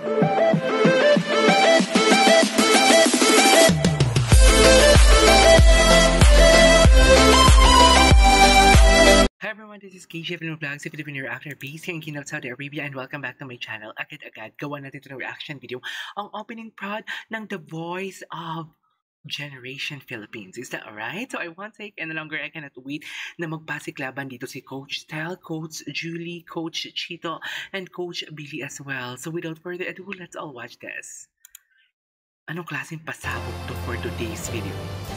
Hi everyone, this is KJ Filipino Vlogs, a Filipino reactor based here in Kingdom, Saudi Arabia, and welcome back to my channel. Agad-agad, gawa natin ito ng reaction video, ang opening prod ng The Voice of Generation Philippines. Is that alright? So I won't take any longer. I cannot wait na magpasiklaban dito si Coach Tel, Coach Julie, Coach Chito, and Coach Billy as well. So without further ado, let's all watch this. Anong klaseng pasabog to for today's video?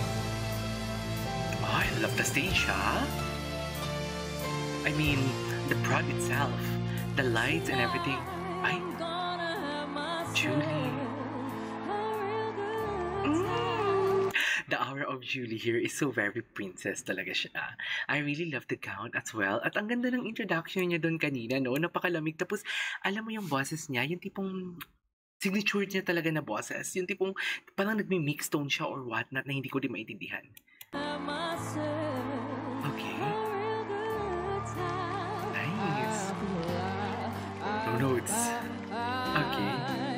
Oh, I love the stage, huh? I mean, the prod itself, the lights and everything. Ay, Julie. The aura of Julie here is so very princess talaga siya. I really love the gown as well. At ang ganda ng introduction niya doon kanina, no? Napakalamig. Tapos, alam mo yung boses niya, yung tipong signature niya talaga na boses. Yung tipong parang nagmi-mix tone siya or whatnot na hindi ko din maintindihan. Okay. Nice. No notes. Okay.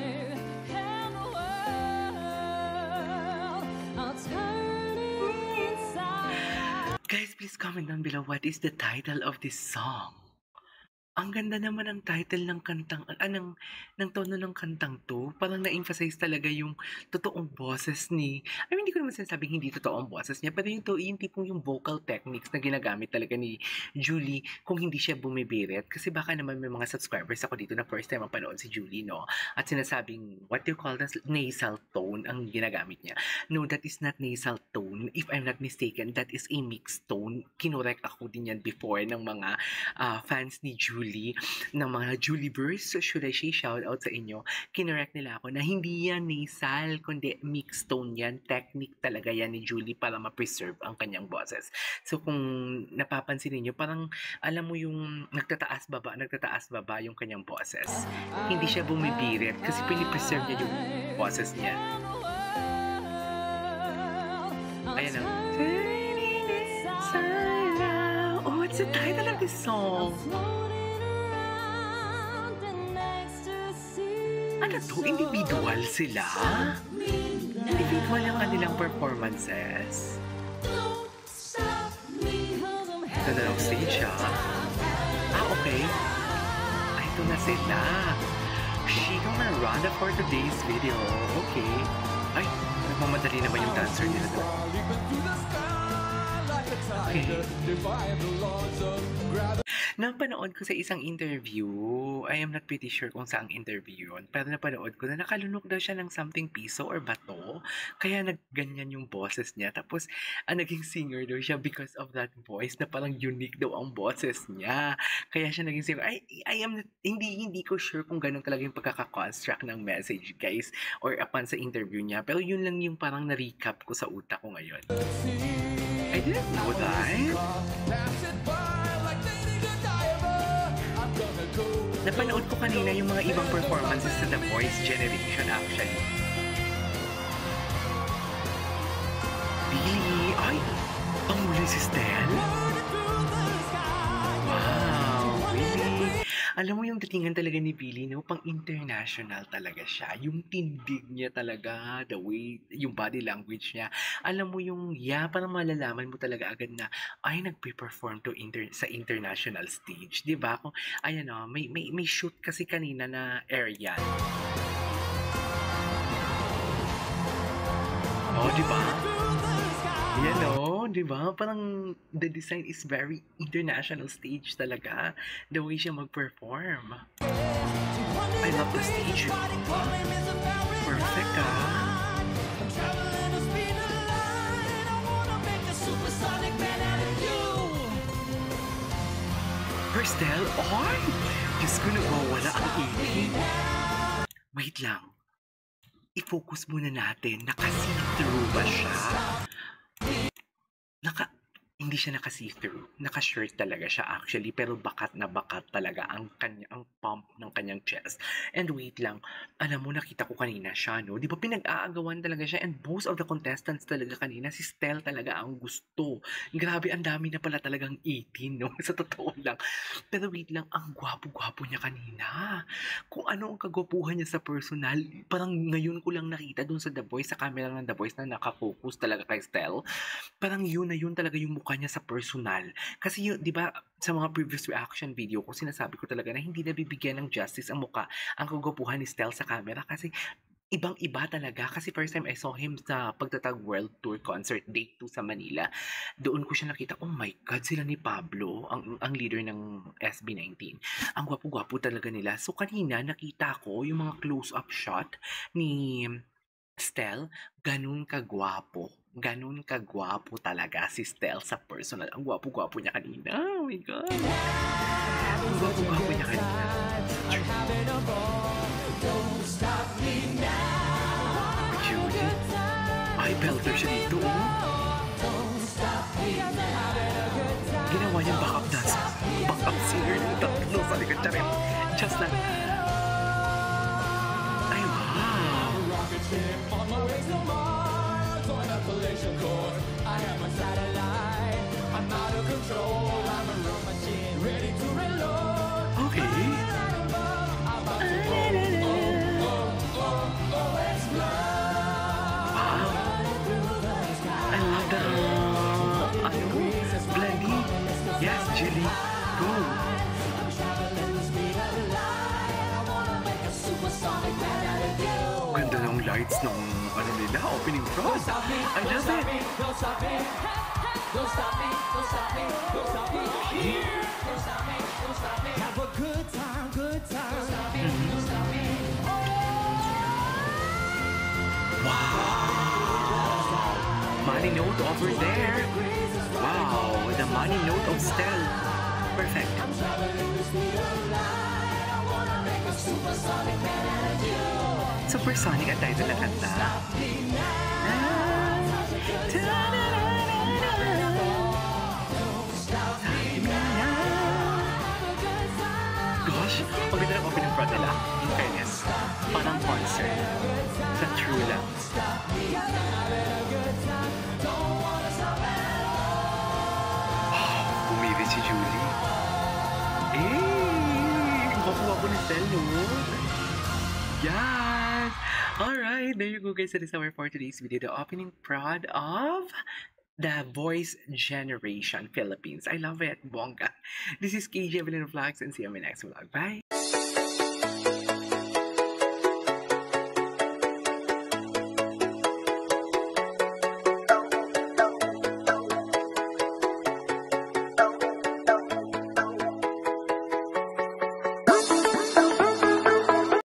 Guys, please comment down below what is the title of this song. Ang ganda naman ng title ng kantang, ng tono ng kantang to. Parang na-emphasize talaga yung totoong boses ni, I mean, hindi ko naman sinasabing hindi totoong boses niya, pero yung tipong yung vocal techniques na ginagamit talaga ni Julie kung hindi siya bumibirit. Kasi baka naman may mga subscribers ako dito na first time mapanood si Julie, no? At sinasabing, what do you call this? Nasal tone ang ginagamit niya. No, that is not nasal tone. If I'm not mistaken, that is a mixed tone. Kinorek ako din yan before ng mga fans ni Julie, ng mga Julievers, should I say shout out sa inyo, kinorek nila ako na hindi yan nasal, kundi mixed tone yan. Technique talaga yan ni Julie para ma-preserve ang kanyang boses. So kung napapansin niyo, parang alam mo yung nagtataas baba yung kanyang boses. Hindi siya bumibirit kasi pinipreserve niya yung boses niya. Ayan ang oh, what's the title of this song? Ano to? Individual sila? Individual yung kanilang performances. Ganda ng stage, ha? Okay. Ay, ito na sila. Chico Miranda for today's video. Okay. Ay, nagmamadali naman yung dancer nila doon. Okay. Napanood ko sa isang interview, I am not pretty sure kung saang interview yun, pero napanood ko na nakalunok daw siya ng something piso or bato, kaya nagganyan yung boses niya. Tapos, naging singer daw siya because of that voice na parang unique daw ang boses niya. Kaya siya naging singer. I am not, hindi ko sure kung ganun talaga yung pagkakakonstruct ng message, guys, or upon sa interview niya. Pero yun lang yung parang na-recap ko sa utak ko ngayon. I didn't know that. Napanood ko kanina yung mga ibang performances sa The Voice Generation actually. Billy, ay, panguli si Stel? Wow, really? Alam mo yung datingan talaga ni Billy, no? Pang-international talaga siya. Yung tindig niya talaga, the way, yung body language niya. Alam mo yung, parang malalaman mo talaga agad na, ay, nagpe-perform to sa international stage. Diba? Kung, ayan o, may shoot kasi kanina na aerial. Oh, diba? Yan o, diba? Parang the design is very international stage talaga. The way siya mag-perform. I love the stage. Perfect, Christelle, oy! Diyos ko, nawawala ang inig. Wait lang. I-focus muna natin. Naka-see-through ba siya? Hindi siya naka-see-through, naka-shirt talaga siya actually, pero bakat na bakat talaga ang pump ng kanyang chest. And wait lang, alam mo nakita ko kanina siya 'no, 'di ba pinag-aagawan talaga siya and most of the contestants talaga kanina si Stell talaga ang gusto. Grabe ang dami na pala talagang 18 'no, sa totoo lang. Pero wait lang, ang gwapo-gwapo niya kanina. Kung ano ang kagwapuhan niya sa personal, parang ngayon ko lang nakita dun sa The Voice, sa camera ng The Voice na naka-focus talaga kay Stell. Parang yun na yun talaga yung mukha niya sa personal. Kasi yun, 'di ba, sa mga previous reaction video ko, sinasabi ko talaga na hindi nabibigyan ng justice ang mukha, ang kagwapuhan ni Stell sa camera kasi ibang-iba talaga. Kasi first time I saw him sa Pagtatag World Tour Concert Day 2 sa Manila. Doon ko siya nakita, oh my God, sila ni Pablo, ang leader ng SB19. Ang gwapo-gwapo talaga nila. So kanina nakita ko yung mga close-up shot ni Stell, ganun kagwapo. Ganun kagwapo talaga si Stell sa personal. Ang gwapo-gwapo niya kanina. Oh my God. Ang gwapo-gwapo niya kanina. Julie. Ay, belter siya dito. Oh. Ginawa niyang backup dance. Backup singer yung tatlo sa likod siya rin. Just lang. Ay, wow. Okay. Wow. I love the blending. Yes, Julie. Go. Ganda ng lights ng ano nila, opening prod. I love it. Wow! Money note over there. Wow, the money note of Stell. Perfect. Supersonic ang title ng kanta. Gosh, ang ganda ng opening front nila. In fairness, parang concert. Sa true lang. Wow, bumili si Julie. Gwapo-gwapo ni Stell, no? Yes! Alright, there you go guys. That is our for today's video. The opening prod of The Voice Generation Philippines. I love it. Bongga. This is KJ Evelyn Vlogs and see you in my next vlog. Bye!